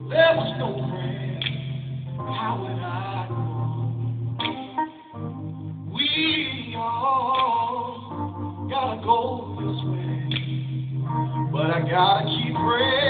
There was no friend. How would I know? We all gotta go this way, but I gotta keep praying.